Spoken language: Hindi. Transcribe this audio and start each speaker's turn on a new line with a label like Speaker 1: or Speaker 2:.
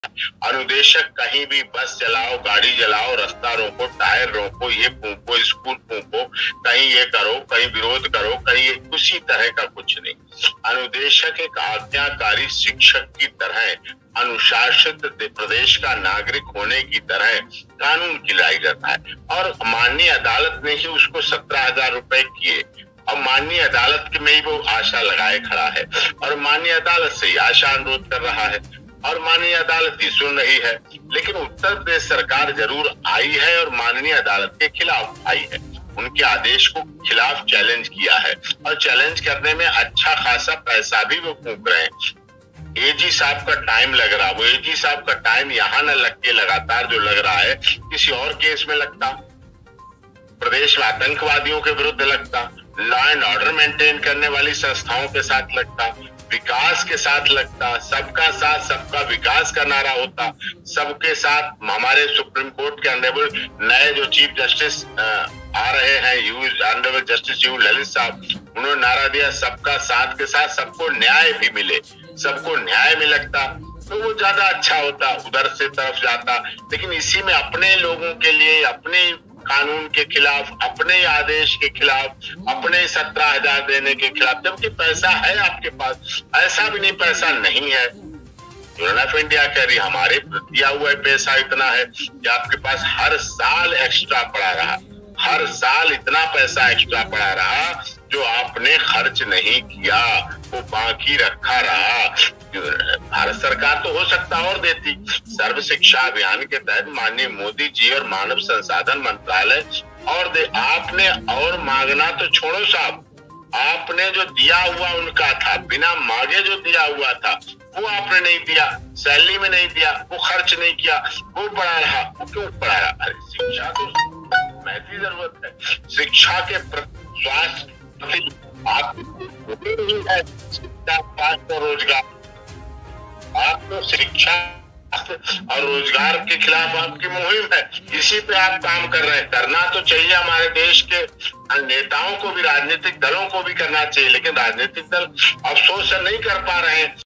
Speaker 1: अनुदेशक कहीं भी बस चलाओ, गाड़ी चलाओ, रास्ता रोको, टायर रोको, ये फूंको, स्कूल फूंको, कहीं ये करो, कहीं विरोध करो, कहीं ये, उसी तरह का कुछ नहीं। अनुदेशक एक आज्ञाकारी शिक्षक की तरह, अनुशासित प्रदेश का नागरिक होने की तरह कानून की लड़ाई करता है। और माननीय अदालत ने ही उसको 17,000 रुपए किए। अब माननीय अदालत में ही वो आशा लगाए खड़ा है और माननीय अदालत से ही आशा अनुरोध कर रहा है और माननीय अदालत ही सुन रही है। लेकिन उत्तर प्रदेश सरकार जरूर आई है और माननीय अदालत के खिलाफ आई है, उनके आदेश को खिलाफ चैलेंज किया है और चैलेंज करने में अच्छा खासा पैसा भी वो फूंक रहे हैं। एजी साहब का टाइम लग रहा, वो एजी साहब का टाइम यहाँ न लग के लगातार जो लग रहा है किसी और केस में लगता, प्रदेश में आतंकवादियों के विरुद्ध लगता, लॉ एंड ऑर्डर मेंटेन करने वाली संस्थाओं के साथ लगता, विकास के साथ लगता, सबका साथ सबका विकास का नारा होता, सबके साथ। हमारे सुप्रीम कोर्ट के ऑनरेबल नए जो चीफ जस्टिस आ रहे हैं, ऑनरेबल जस्टिस यू ललित साहब, उन्होंने नारा दिया सबका साथ के साथ सबको न्याय भी मिले, सबको न्याय में लगता तो वो ज्यादा अच्छा होता, उधर से तरफ जाता। लेकिन इसी में अपने लोगों के लिए, अपने कानून के खिलाफ, अपने आदेश के खिलाफ, अपने 17,000 देने के खिलाफ, जबकि पैसा है आपके पास, ऐसा भी नहीं पैसा नहीं है। यूनियन ऑफ इंडिया कह रही हमारे दिया हुआ पैसा इतना है कि आपके पास हर साल एक्स्ट्रा पड़ा रहा, हर साल इतना पैसा एक्स्ट्रा पड़ा रहा जो आपने खर्च नहीं किया, वो बाकी रखा रहा। भारत सरकार तो हो सकता और देती। सर्व शिक्षा अभियान के तहत माननीय मोदी जी और मानव संसाधन मंत्रालय और दे, आपने और मांगना तो छोड़ो साहब, आपने जो दिया हुआ उनका था, बिना मांगे जो दिया हुआ था वो आपने नहीं दिया, सैलरी में नहीं दिया, वो खर्च नहीं किया, वो पड़ा रहा। वो क्यों पड़ा रहा? अरे शिक्षा तो महती जरूरत है, शिक्षा के स्वास्थ्य आप स्वास्थ्य और रोजगार, आप तो शिक्षा और रोजगार के खिलाफ आपकी मुहिम है, इसी पे आप काम कर रहे हैं। करना तो चाहिए, हमारे देश के नेताओं को भी, राजनीतिक दलों को भी करना चाहिए, लेकिन राजनीतिक दल अफसोस से नहीं कर पा रहे हैं।